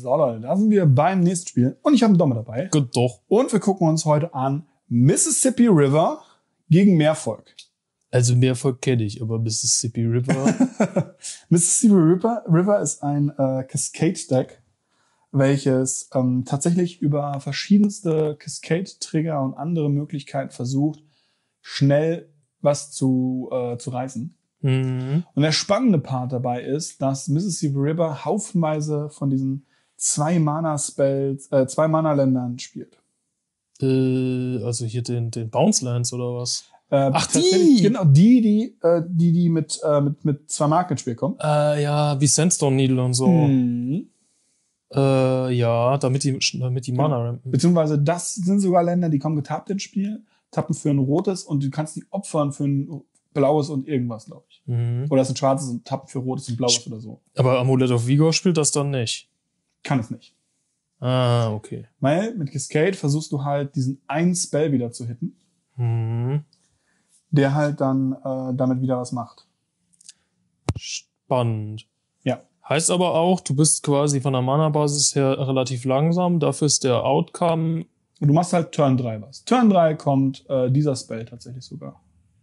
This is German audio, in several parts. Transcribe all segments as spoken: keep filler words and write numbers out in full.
So, Leute, da sind wir beim nächsten Spiel. Und ich habe einen Dommer dabei. Gut, doch. Und wir gucken uns heute an Mississippi River gegen Meervolk. Also Meervolk kenne ich, aber Mississippi River. Mississippi River, River ist ein äh, Cascade-Deck, welches ähm, tatsächlich über verschiedenste Cascade-Trigger und andere Möglichkeiten versucht, schnell was zu, äh, zu reißen. Mhm. Und der spannende Part dabei ist, dass Mississippi River haufenweise von diesen zwei Mana-Spells, äh, zwei Mana-Ländern spielt. Äh, also hier den, den Bounce Lands oder was? Äh, Ach, tatsächlich- die! Genau, die, die, äh, die, die mit, äh, mit, mit zwei Marken ins Spiel kommen. Äh, ja, wie Sandstone Needle und so. Mhm. Äh, ja, damit die, damit die Mana rampen. Beziehungsweise das sind sogar Länder, die kommen getappt ins Spiel, tappen für ein rotes und du kannst die opfern für ein blaues und irgendwas, glaube ich. Mhm. Oder es sind schwarzes und tappen für rotes und blaues oder so. Aber Amulet of Vigor spielt das dann nicht. Kann es nicht. Ah, okay. Weil mit Cascade versuchst du halt diesen einen Spell wieder zu hitten, Mhm. der halt dann äh, damit wieder was macht. Spannend. Ja. Heißt aber auch, du bist quasi von der Mana-Basis her relativ langsam. Dafür ist der Outcome. Und du machst halt Turn drei was. Turn drei kommt äh, dieser Spell tatsächlich sogar.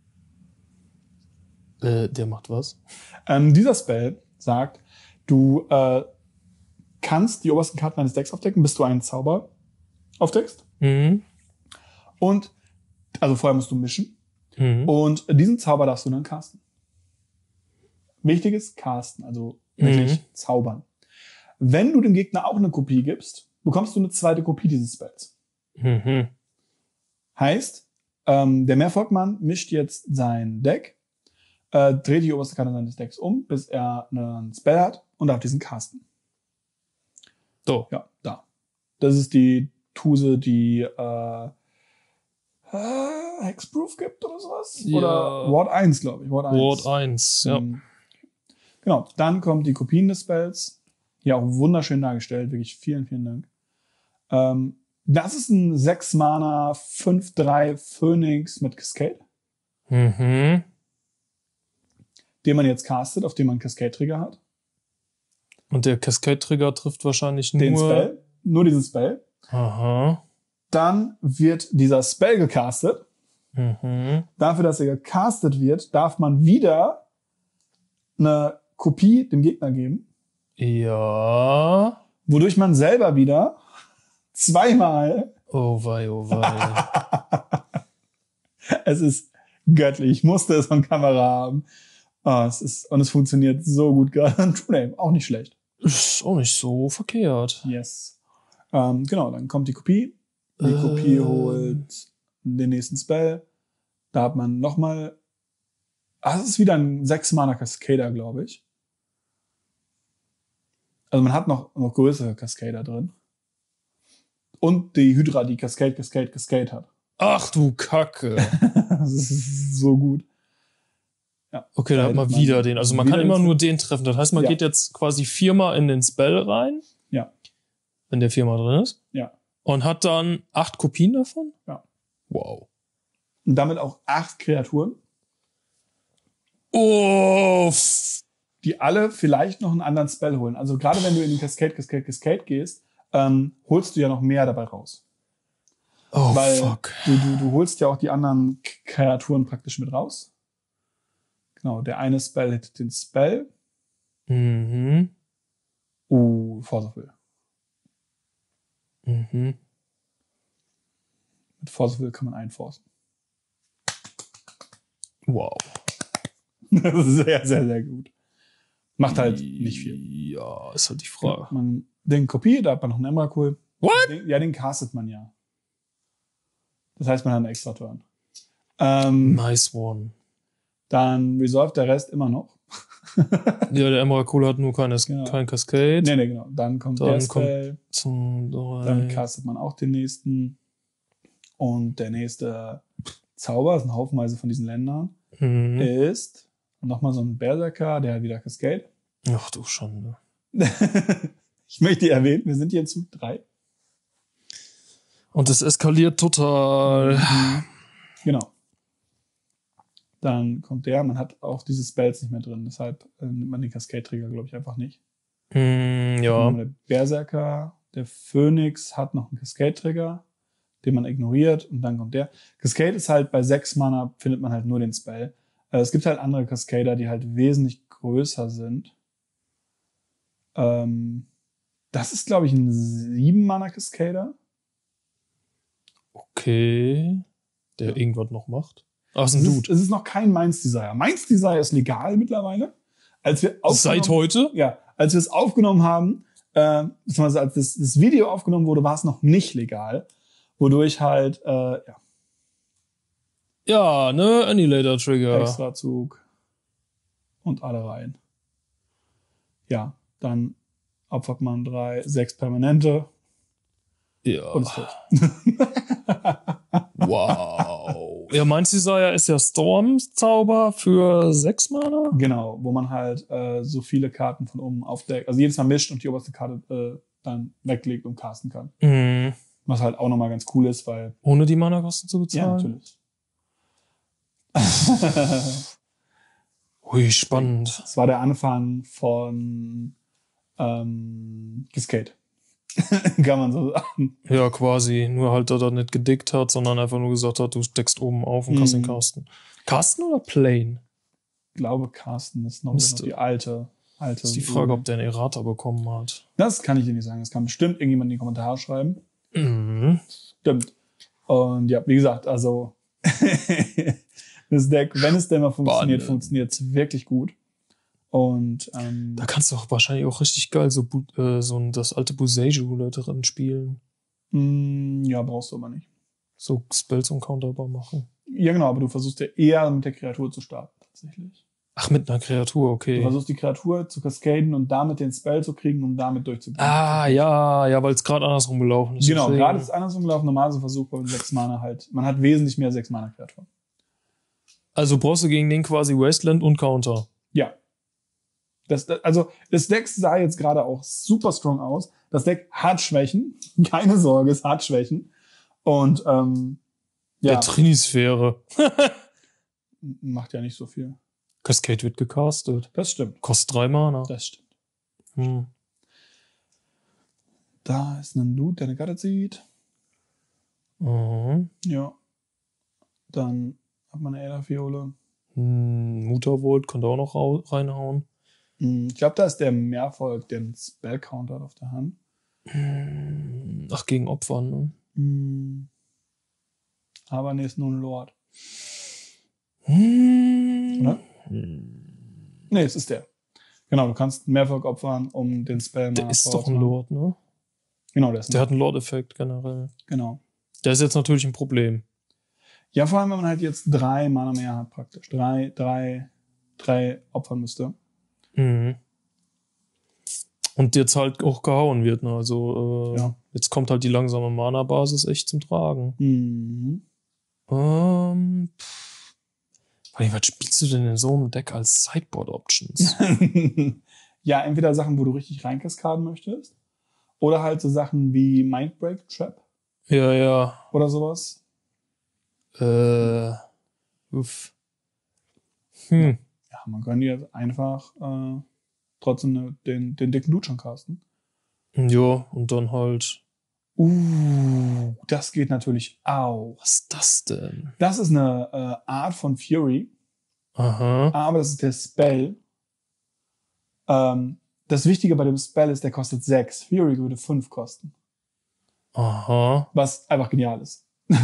Äh, der macht was? Ähm, dieser Spell sagt, du äh, kannst die obersten Karten deines Decks aufdecken, bis du einen Zauber aufdeckst. Mhm. Und, also vorher musst du mischen. Mhm. Und diesen Zauber darfst du dann casten. Wichtig ist casten, also wirklich Mhm. zaubern. Wenn du dem Gegner auch eine Kopie gibst, bekommst du eine zweite Kopie dieses Spells. Mhm. Heißt, ähm, der Meervolkmann mischt jetzt sein Deck, äh, dreht die oberste Karte seines Decks um, bis er einen Spell hat und darf diesen casten. So. Ja, da. Das ist die Tuse, die äh, äh, Hexproof gibt oder sowas. Ja. Oder Ward eins, glaube ich. Ward eins. Ward eins, ja. Mhm. Genau, dann kommt die Kopien des Spells. Hier auch wunderschön dargestellt. Wirklich vielen, vielen Dank. Ähm, das ist ein sechs Mana fünf drei Phoenix mit Cascade, Mhm. den man jetzt castet, auf dem man Cascade-Trigger hat. Und der Cascade-Trigger trifft wahrscheinlich Den nur... Spell, nur diesen Spell. Aha. Dann wird dieser Spell gecastet. Mhm. Dafür, dass er gecastet wird, darf man wieder eine Kopie dem Gegner geben, Ja. wodurch man selber wieder zweimal, Oh wei, oh wei. es ist göttlich, ich musste es von Kamera haben. Ah, es ist, und es funktioniert so gut gerade. Und True Name, auch nicht schlecht. Ist auch nicht so verkehrt. Yes. Ähm, genau, dann kommt die Kopie. Die Ähm. Kopie holt den nächsten Spell. Da hat man nochmal, ah, es ist wieder ein sechs Mana Cascader, glaube ich. Also man hat noch, noch größere Cascader drin. Und die Hydra, die Cascade, Cascade, Cascade hat. Ach du Kacke. Das ist so gut. Ja. Okay, da hat man hätte wieder den. Also man wieder kann immer den- nur den treffen. Das heißt, man Ja. geht jetzt quasi viermal in den Spell rein. Ja. Wenn der viermal drin ist. Ja. Und hat dann acht Kopien davon? Ja. Wow. Und damit auch acht Kreaturen, Uff. die alle vielleicht noch einen anderen Spell holen. Also gerade wenn du in den Cascade, Cascade, Cascade gehst, ähm, holst du ja noch mehr dabei raus. Oh, Weil fuck. Du, du, du holst ja auch die anderen K- Kreaturen praktisch mit raus. Genau, der eine Spell hätte den Spell. Mhm. Uh, Force of Will. Mhm. Mit Force of Will kann man einforcen. Wow. Das ist sehr, sehr, sehr gut. Macht halt nicht viel. Ja, ist halt die Frage. Man, den Kopie, da hat man noch einen Emrakul. What? Den, ja, den castet man ja. Das heißt, man hat einen extra Turn. Ähm, Nice one. Dann resolve der Rest immer noch. Ja, der Emrakul hat nur keine, Genau. kein Cascade. Nee, nee, genau. Dann kommt Dann der kommt Spell. Zum drei. Dann castet man auch den nächsten. Und der nächste Zauber, das ist ein Haufenweise von diesen Ländern, Mhm. ist nochmal so ein Berserker, der hat wieder Cascade. Ach du Schande. Ich möchte erwähnen, wir sind hier in Zug drei. Und es eskaliert total. Genau. Dann kommt der, man hat auch diese Spells nicht mehr drin, deshalb äh, nimmt man den Cascade-Trigger, glaube ich, einfach nicht. Mm, ja. Der Berserker, der Phönix hat noch einen Cascade-Trigger, den man ignoriert und dann kommt der. Cascade ist halt bei sechs Mana, findet man halt nur den Spell. Äh, es gibt halt andere Cascader, die halt wesentlich größer sind. Ähm, das ist, glaube ich, ein sieben Mana Cascader. Okay. Der Ja. irgendwas noch macht. Ach, ist ein Es ist, Dude. es ist noch kein Mainz Desire. Mainz Desire ist legal mittlerweile. Als wir Seit heute? Ja, als wir es aufgenommen haben, äh, beziehungsweise als das, das Video aufgenommen wurde, war es noch nicht legal. Wodurch halt, äh, ja, Ja, ne? Annihilator Trigger. Extrazug und alle rein. Ja, dann opfert man drei, sechs Permanente Ja. und ist tot. Wow. Ja, Mainz Desire ist ja Storm-Zauber für sechs Mana? Genau, wo man halt äh, so viele Karten von oben aufdeckt, also jedes Mal mischt und die oberste Karte äh, dann weglegt und casten kann. Mhm. Was halt auch nochmal ganz cool ist, weil... Ohne die Mana-Kosten zu Ja, bezahlen? natürlich. Ui, spannend. Das war der Anfang von ähm, Cascade. Kann man so sagen. Ja, quasi. Nur halt, dass er nicht gedickt hat, sondern einfach nur gesagt hat, du steckst oben auf und kannst Mhm. den casten. Casten oder Plane? Ich glaube, Carsten ist noch, Müsste. noch die alte. alte Das ist die Frage, ob der einen Errata bekommen hat. Das kann ich dir nicht sagen. Das kann bestimmt irgendjemand in die Kommentare schreiben. Mhm. Stimmt. Und ja, wie gesagt, also das Deck, wenn es denn mal funktioniert, Spannend. funktioniert es wirklich gut. Und ähm, Da kannst du auch wahrscheinlich auch richtig geil so, Bu- äh, so ein, das alte Buseiju da drin spielen. mh, ja, brauchst du aber nicht. So Spells und Counterbar machen. Ja, genau, aber du versuchst ja eher mit der Kreatur zu starten, tatsächlich. Ach, mit einer Kreatur, Du okay. versuchst die Kreatur zu cascaden und damit den Spell zu kriegen, um damit durchzugehen. Ah, ja, ja, weil es gerade andersrum gelaufen ist. Genau, Deswegen- gerade ist es andersrum gelaufen. Normalerweise versucht man mit sechs Mana halt. Man hat wesentlich mehr sechs Mana Kreaturen. Also brauchst du gegen den quasi Wasteland und Counter. Ja. Das, das, also, das Deck sah jetzt gerade auch super strong aus. Das Deck hat Schwächen. Keine Sorge, es hat Schwächen. Und, ähm, ja, Der Trinisphäre. macht ja nicht so viel. Cascade wird gecastet. Das stimmt. Kostet drei Mana. Das stimmt. Hm. Da ist ein Dude, der eine Karte zieht. Mhm. Ja. Dann hat man eine Äderfiole. Hm, Muttervolt könnte auch noch rau- reinhauen. Hm, Ich glaube, da ist der Mehrvolk, der einen Spell-Counter hat auf der Hand. Hm, Ach, gegen Opfern, ne? Hm. Aber nee, ist nur ein Lord. Hm. Oder? Hm. Nee, es ist der. Genau, du kannst einen Mehrvolk opfern, um den Spell Der Mana ist Power doch zu ein machen. Lord, ne? Genau, der ist ein Der Lord. hat einen Lord-Effekt generell. Genau. Der ist jetzt natürlich ein Problem. Ja, vor allem, wenn man halt jetzt drei Mana mehr hat, praktisch. Drei, drei, drei opfern müsste. Mhm. Und jetzt halt auch gehauen wird, ne? Also, äh, Ja. jetzt kommt halt die langsame Mana-Basis echt zum Tragen. Mhm. Ähm, pff. Vor allem, was spielst du denn in so einem Deck als Sideboard-Options? Ja, entweder Sachen, wo du richtig reinkaskaden möchtest. Oder halt so Sachen wie Mindbreak Trap ja, ja. oder sowas. Äh, uff. Hm. Ja, man könnte jetzt einfach äh, trotzdem ne, den, den dicken Dude schon casten. Ja, und dann halt, Uh, das geht natürlich auch. was ist das denn? Das ist eine äh, Art von Fury, Aha. aber das ist der Spell. Ähm, das Wichtige bei dem Spell ist, der kostet sechs. Fury würde fünf kosten. Aha. Was einfach genial ist.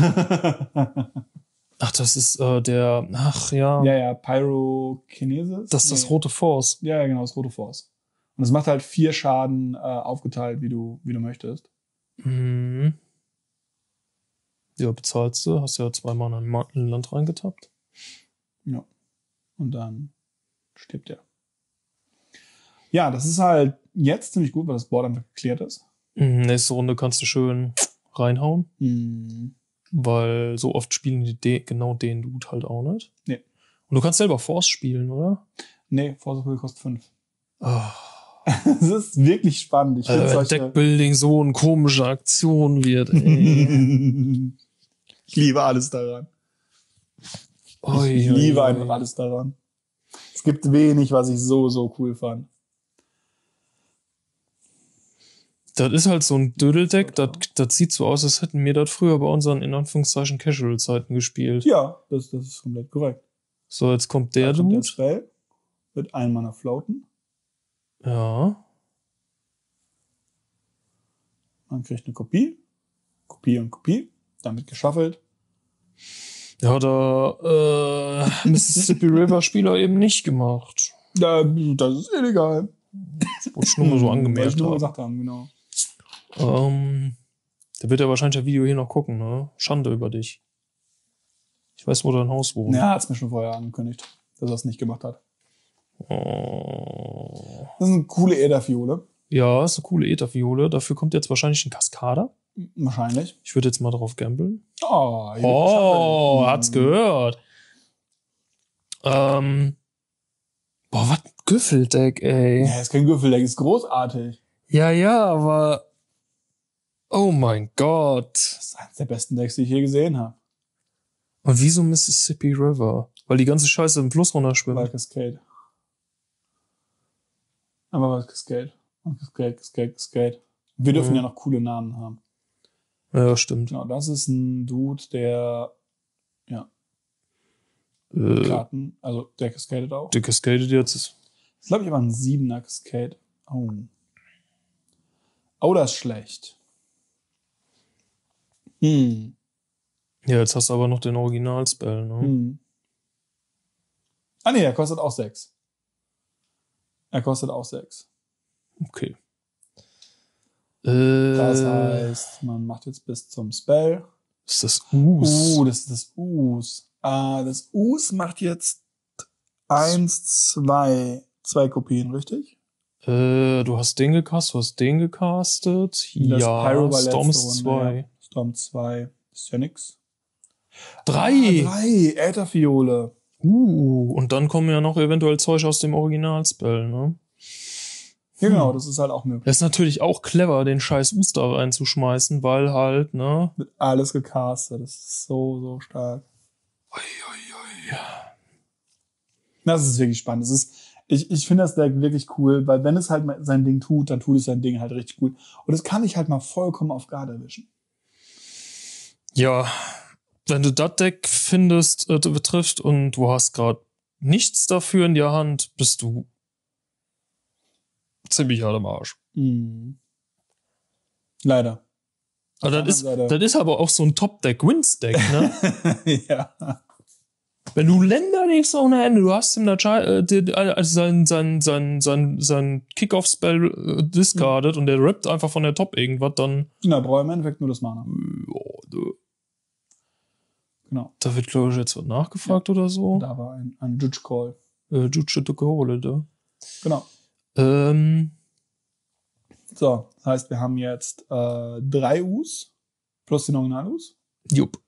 Ach, das ist äh, der, ach ja, Ja, ja, Pyrokinesis. das ist das Nee. rote Force. Ja, ja, genau, das rote Force. Und es macht halt vier Schaden äh, aufgeteilt, wie du, wie du möchtest. Mhm. Ja, bezahlst du, hast ja zweimal in ein Ma- in ein Land reingetappt. Ja. Und dann stirbt er. Ja, das ist halt jetzt ziemlich gut, weil das Board einfach geklärt ist. Mhm, nächste Runde kannst du schön reinhauen, Mhm. weil so oft spielen die de genau den Dude halt auch nicht. Nee. Und du kannst selber Force spielen, oder? Nee, Force of Will kostet fünf. Oh. Das ist wirklich spannend. Ich Also finde wenn solche... Deckbuilding so eine komische Aktion wird, ey. Ich liebe alles daran. Ui, Ich ui, liebe ui. einfach alles daran. Es gibt wenig, was ich so, so cool fand. Das ist halt so ein Dödeldeck, das, das sieht so aus, als hätten wir das früher bei unseren, in Anführungszeichen, Casual-Zeiten gespielt. Ja, das, das ist komplett korrekt. So, jetzt kommt der da kommt der Dude. Spell, wird einmal nach floaten. Ja. Man kriegt eine Kopie. Kopie und Kopie. Damit geschaffelt. Ja, da äh, Mississippi River Spieler eben nicht gemacht. Ja, das ist illegal. Das wollte ich nur mal so angemerkt ich nur haben. gesagt haben, genau. Ähm, der wird ja wahrscheinlich das Video hier noch gucken, ne? Schande über dich. Ich weiß, wo dein Haus wohnt. Ja, hat's mir schon vorher angekündigt, dass er es nicht gemacht hat. Oh. Das ist eine coole Ätherfiole. Ja, ist eine coole Ätherfiole. Dafür kommt jetzt wahrscheinlich ein Kaskader. Wahrscheinlich. Ich würde jetzt mal drauf gambeln. Oh, hier Oh, wird hat's geschaffelt. gehört. Ähm, boah, was ein Güffeldeck, ey. Ja, ist kein Würfeldeck, ist großartig. Ja, ja, aber oh mein Gott. Das ist eines der besten Decks, die ich je gesehen habe. Und wieso Mississippi River? Weil die ganze Scheiße im Fluss Weil runterschwimmt. Cascade. Aber was Cascade? Cascade, Cascade, Cascade. Wir dürfen Mhm. ja noch coole Namen haben. Ja, stimmt. Genau, das ist ein Dude, der ja, Äh, Karten, also der Cascadet auch. der Cascaded jetzt ist. Das ist, glaube ich, aber ein siebener Cascade. Oh. Oh, das ist schlecht. Hm. Ja, jetzt hast du aber noch den Original-Spell, ne? Hm. Ah, nee, er kostet auch sechs. Er kostet auch sechs. Okay. Äh, Das heißt, man macht jetzt bis zum Spell. ist das Us? Uh, das ist das Us. Ah, das Us macht jetzt eins, zwei, zwei Kopien, richtig? Äh, du hast den gecastet, du hast den gecastet. Das Ja, Pyro war Storm letzte ist Runde, zwei. ja. Storm zwei. Ist ja nix. Drei! Ah, drei. Ätherfiole. Uh, und dann kommen ja noch eventuell Zeug aus dem Original-Spell, ne? Ja, genau, das ist halt auch möglich. Das ist natürlich auch clever, den scheiß Us da reinzuschmeißen, weil halt, ne? Wird alles gecastet. Das ist so, so stark. Ui, ui, ui. Das ist wirklich spannend. Das ist, ich, ich finde das Deck wirklich cool, weil wenn es halt mal sein Ding tut, dann tut es sein Ding halt richtig gut. Und das kann ich halt mal vollkommen auf Guard erwischen. Ja, wenn du das Deck findest, äh, betrifft und du hast gerade nichts dafür in der Hand, bist du ziemlich hart am Arsch. Mhm. Leider. Aber Auf das ist, der anderen das ist aber auch so ein Top-Deck-Wins-Deck, ne? Seite. Ja. Wenn du Länder nichts ohne Ende, du hast ihm da äh, die- also sein, sein, sein, sein, sein Kick-Off-Spell äh, discarded und der rappt einfach von der Top irgendwas, dann Na, brauche im Endeffekt nur das Mana. ja, da- Genau. da wird, glaube ich, jetzt was nachgefragt oder so. Da war ein, ein Judge Call. Äh, Jutsche Hole, da. Genau. Ähm, So, das heißt, wir haben jetzt äh, drei Us plus den Original-Us. jupp.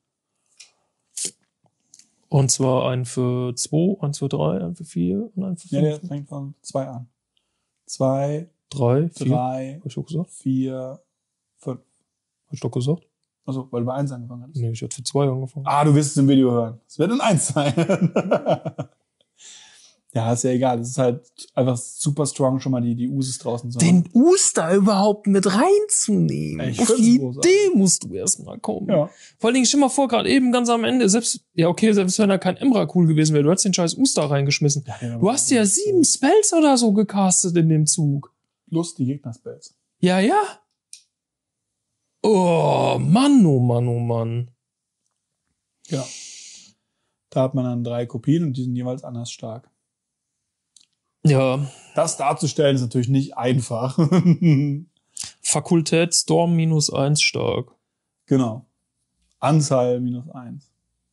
Und zwar ein für zwei, ein für drei, ein für vier und ein für Ja, fünf. der fängt von zwei an. Zwei, Drei, vier. drei, Hab ich doch gesagt? vier, fünf. Hab ich doch gesagt? Also, weil du bei eins angefangen hast. Nee, ich hatte für zwei angefangen. Ah, du wirst es im Video hören. Es wird ein eins sein. Ja, ist ja egal. Es ist halt einfach super strong, schon mal die, die Uses draußen zu haben. Den Uster überhaupt mit reinzunehmen. Ich Auf find's die großartig. Idee musst du erstmal kommen. Ja. Vor allen Dingen, stell mal vor, gerade eben ganz am Ende, selbst, ja okay, selbst wenn da kein Emra cool gewesen wäre, du hättest den scheiß Uster reingeschmissen. Ja, Du hast ja sieben Spells oder so gecastet in dem Zug. Plus die Gegner-Spells. Ja, ja. Oh, Mann, oh Mann, oh Mann. Genau. Da hat man dann drei Kopien und die sind jeweils anders stark. Ja, Das darzustellen ist natürlich nicht einfach. Fakultät Storm minus eins stark. Genau. Anzahl minus eins.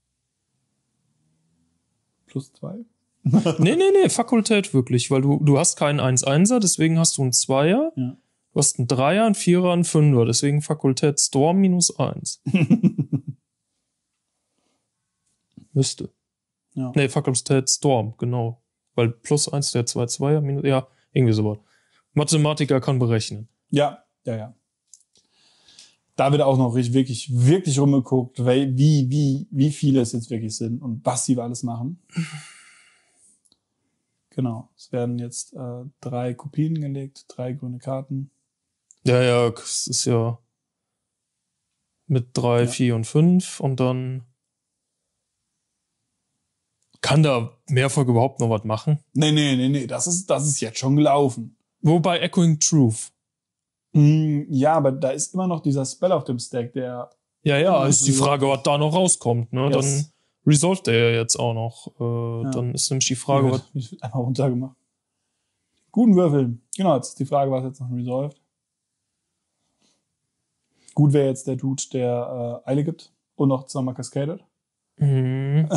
Plus zwei. Nee, nee, nee, Fakultät wirklich, weil du, du hast keinen eins Einser, deswegen hast du einen Zweier. Ja. Du hast einen Dreier, einen Vierer, einen Fünfer, deswegen Fakultät Storm minus eins. Müsste. Ja. Nee, Fakultät Storm, genau. Weil plus eins, der zwei Zweier, minus, ja, irgendwie sowas. Mathematiker kann berechnen. Ja, ja, ja. Da wird auch noch richtig, wirklich, wirklich rumgeguckt, weil- wie, wie, wie viele es jetzt wirklich sind und was sie alles machen. Genau. Es werden jetzt äh, drei Kopien gelegt, drei grüne Karten. Ja, ja, es ist ja mit drei, Ja. vier und fünf und dann kann da Mehrfolge überhaupt noch was machen. Nee, nee, nee, nee, das ist, das ist jetzt schon gelaufen. Wobei Echoing Truth. Mm, ja, aber da ist immer noch dieser Spell auf dem Stack, der... Ja, ja, Ja, ist die Frage, was da noch rauskommt. Ne? Yes. Dann resolved er ja jetzt auch noch. Äh, Ja. Dann ist nämlich die Frage, was... Ich wird einmal runtergemacht. Guten Würfel. Genau, jetzt ist die Frage, was jetzt noch resolved. Gut wäre jetzt der Dude, der äh, Eile gibt und noch zweimal cascadet. Mhm.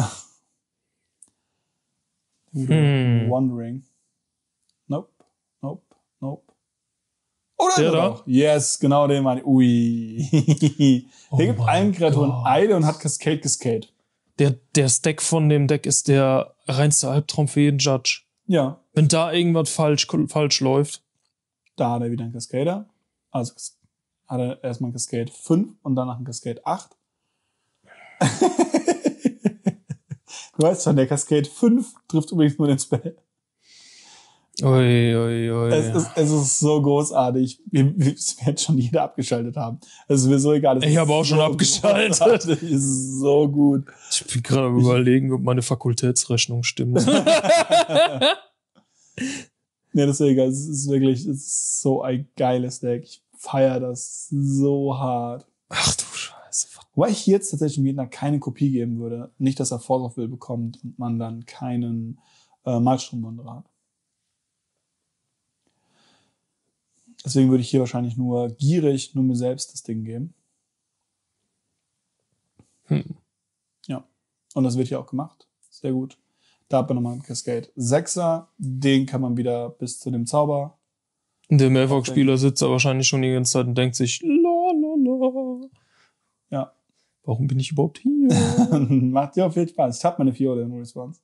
Hm. Wandering. Nope, nope, nope. Oder Der ist er da? doch? Yes, genau den meine ich. Ui. der Oh gibt mein allen Kreaturen Gott. Eile und hat Cascade Cascade. Der, der Stack von dem Deck ist der reinste Albtraum für jeden Judge. Ja, Wenn da irgendwas falsch, falsch läuft. da hat er wieder einen Cascader. Also hat er erstmal einen Cascade fünf und danach einen Cascade acht. Du weißt schon, der Cascade fünf trifft übrigens nur den Spell. Ui, ui, ui. Es ist, es ist so großartig. Wir, wir, es wird schon jeder abgeschaltet haben. Es ist mir so egal. Es Ich ist habe auch so schon abgeschaltet. großartig. Es ist so gut. Ich bin gerade am überlegen, ob meine Fakultätsrechnung stimmt. Nee, deswegen, es ist wirklich, es ist so ein geiles Deck. Ich feiere das so hart. Ach du Scheiße. Wobei ich hier jetzt tatsächlich im Gegner keine Kopie geben würde. Nicht, dass er Force of Will bekommt und man dann keinen äh, Malstrom-Wanderer hat. Deswegen würde ich hier wahrscheinlich nur gierig nur mir selbst das Ding geben. Hm. Ja. Und das wird hier auch gemacht. Sehr gut. Da hat man nochmal einen Cascade Sechser. Den kann man wieder bis zu dem Zauber. Der Mehrfach-Spieler sitzt da wahrscheinlich schon die ganze Zeit und denkt sich, la la la. Ja. Warum bin ich überhaupt hier? Macht ja viel Spaß. Ich hab meine Fiole in Response.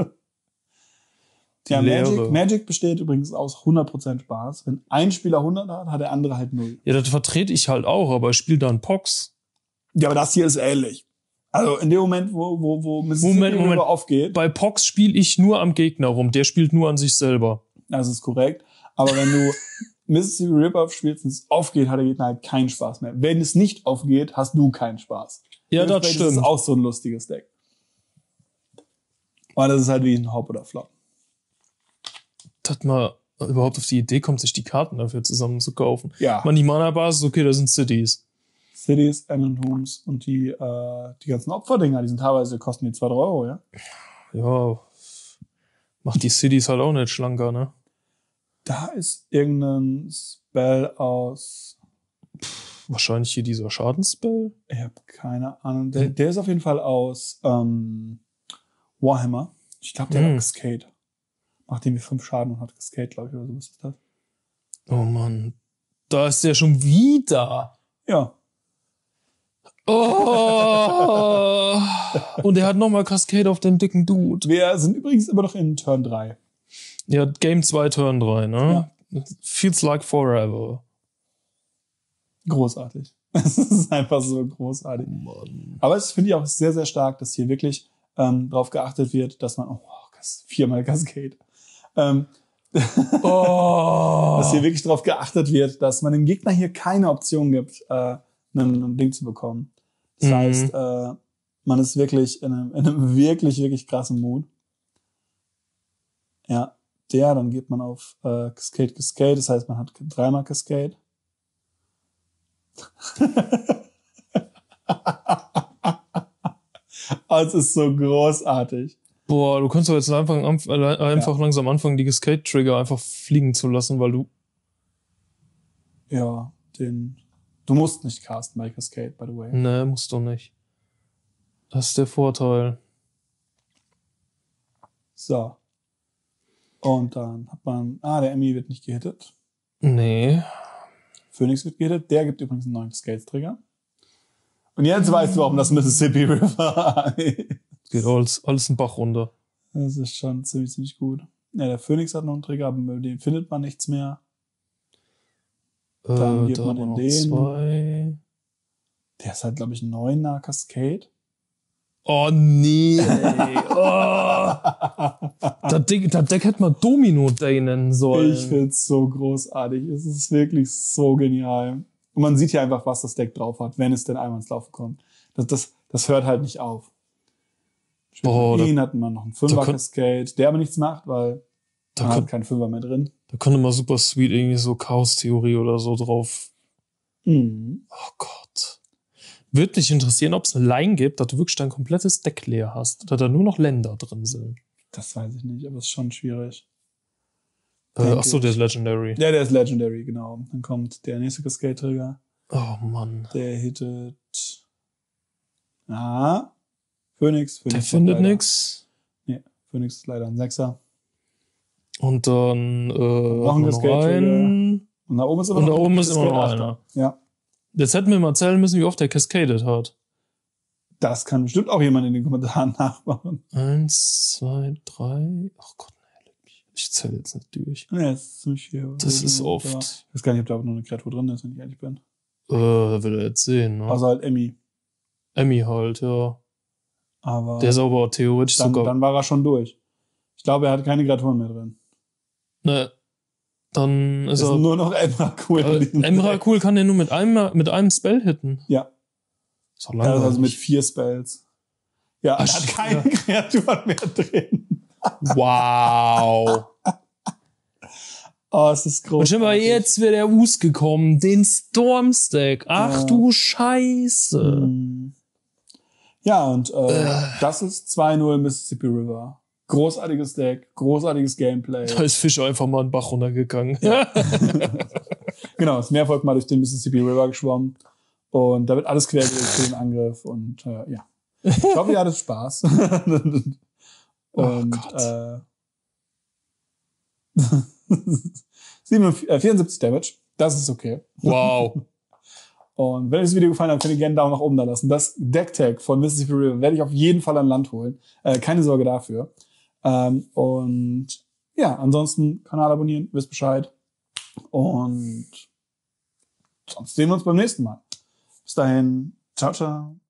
Ja, Leere. Magic, Magic besteht übrigens aus hundert Prozent Spaß. Wenn ein Spieler hundert hat, hat der andere halt null. Ja, das vertrete ich halt auch, aber ich spiele da einen Pox. Ja, aber das hier ist ähnlich. Also in dem Moment, wo, wo, wo Mississippi Moment, Moment. River aufgeht, Bei Pox spiele ich nur am Gegner rum, der spielt nur an sich selber. das ist korrekt. Aber wenn du Mississippi River spielst und es aufgeht, hat der Gegner halt keinen Spaß mehr. Wenn es nicht aufgeht, hast du keinen Spaß. Ja, das Dementsprechend stimmt. ist es auch so ein lustiges Deck. Weil das ist halt wie ein Hop oder Flop. Dass man überhaupt auf die Idee kommt, sich die Karten dafür zusammen zu kaufen. Ja. Man, die Mana-Basis, okay, das sind Cities. Cities, Emerald Homes und die, äh, die ganzen Opferdinger, die sind teilweise, kosten die zwei, drei Euro, ja? Ja, macht die Cities halt auch nicht schlanker, ne? Da ist irgendein Spell aus, Wahrscheinlich hier dieser Schadensspell. ich habe keine Ahnung, der, der ist auf jeden Fall aus ähm, Warhammer. Ich glaube, der Hm. hat Cascade. Macht irgendwie fünf Schaden und hat Cascade, glaube ich, oder so. Was ist das? Oh Mann. Da ist der schon wieder. Ja. Oh. Und er hat nochmal Cascade auf den dicken Dude. Wir sind übrigens immer noch in Turn drei. Ja, Game zwei, Turn drei, ne? Feels like forever. Großartig. Es ist einfach so großartig. Mann. Aber es finde ich auch sehr, sehr stark, dass hier wirklich ähm, darauf geachtet wird, dass man, oh, Cas- viermal Cascade, ähm, Oh. dass hier wirklich darauf geachtet wird, dass man dem Gegner hier keine Option gibt, äh, ein, ein Ding zu bekommen. Das Mhm. heißt, äh, man ist wirklich in einem, in einem wirklich, wirklich krassen Mood. Ja, der, dann geht man auf äh, Cascade, Cascade, das heißt, man hat dreimal Cascade. Oh, es ist so großartig. Boah, du kannst doch jetzt einfach, einfach Ja. langsam anfangen, die Cascade-Trigger einfach fliegen zu lassen, weil du... Ja, den. Du musst nicht casten bei Cascade, by the way. Ne, musst du nicht. Das ist der Vorteil. So. Und dann hat man. Ah, der Emmy wird nicht gehittet. Nee. Phoenix wird gehittet. Der gibt übrigens einen neuen Cascade-Trigger. Und jetzt weißt du, warum das Mississippi River ist. Geht alles, alles einen Bach runter. Das ist schon ziemlich, ziemlich gut. Ja, der Phoenix hat noch einen Trigger, aber mit dem findet man nichts mehr. Dann äh, geht da man haben wir in noch den. zwei. Der ist halt, glaube ich, neun nach Cascade. Oh nee, ey. Oh. Das Deck, das Deck hätte man Domino Day nennen sollen. Ich find's so großartig. Es ist wirklich so genial. Und man sieht hier einfach, was das Deck drauf hat, wenn es denn einmal ins Laufen kommt. Das, das, das hört halt nicht auf. Boah, ihn da, hatten wir noch einen Fünfer Cascade, der aber nichts macht, weil da hat kein Fünfer mehr drin. Da könnte man super sweet irgendwie so Chaos-Theorie oder so drauf. Mhm. Oh Gott. Würde mich interessieren, ob es eine Line gibt, dass du wirklich dein komplettes Deck leer hast. Oder da nur noch Länder drin sind. Das weiß ich nicht, aber es ist schon schwierig. Äh, ach so, der ist Legendary. Ja, der ist Legendary, genau. Dann kommt der nächste Cascade-Trigger. Oh Mann. Der hittet. Ah. Phoenix. Phoenix der findet nix. Nee, Phoenix ist leider ein Sechser. Und dann äh, noch ein Cascade-Trigger. Und da oben ist immer Und noch, da oben ist immer noch einer. einer. Ja. Jetzt hätten wir mal zählen müssen, wie oft der cascaded hat. Das kann bestimmt auch jemand in den Kommentaren nachmachen. Eins, zwei, drei. Ach Gott, nein, ich zähle jetzt nicht durch. Ja, das ist ziemlich viel. Das ist oft. Ich weiß gar nicht, ob da noch eine Kreatur drin ist, wenn ich ehrlich bin. Äh, will er jetzt sehen, ne? Also halt Emmy. Emmy halt, ja. Aber der ist aber theoretisch dann, sogar. Dann war er schon durch. Ich glaube, er hat keine Kreaturen mehr drin. Ne. Dann ist es er. Ist nur noch Emrakul. Äh, Emrakul kann der nur mit einem, mit einem Spell hitten. Ja. Ist auch langweilig. Ja, also mit vier Spells. Ja, er hat keine ja. Kreaturen mehr drin. Wow. Oh, es ist groß. Und schon mal jetzt wäre der Us gekommen, den Stormstack. Ach ja. Du Scheiße. Hm. Ja, und äh, äh. das ist zwei null Mississippi River. Großartiges Deck, großartiges Gameplay. Da ist Fischer einfach mal einen Bach runtergegangen. Ja. Genau, ist Meervolk mal durch den Mississippi River geschwommen. Und da wird alles quergelegt für den Angriff. Und äh, ja. Ich hoffe, ihr hattet Spaß. Und oh Gott. Äh, vierundsiebzig Damage. Das ist okay. Wow. Und wenn euch das Video gefallen hat, könnt ihr gerne einen Daumen nach oben da lassen. Das Deck-Tag von Mississippi River werde ich auf jeden Fall an Land holen. Äh, keine Sorge dafür. Ähm, und ja, ansonsten Kanal abonnieren, wisst Bescheid. Und sonst sehen wir uns beim nächsten Mal. Bis dahin. Ciao, ciao.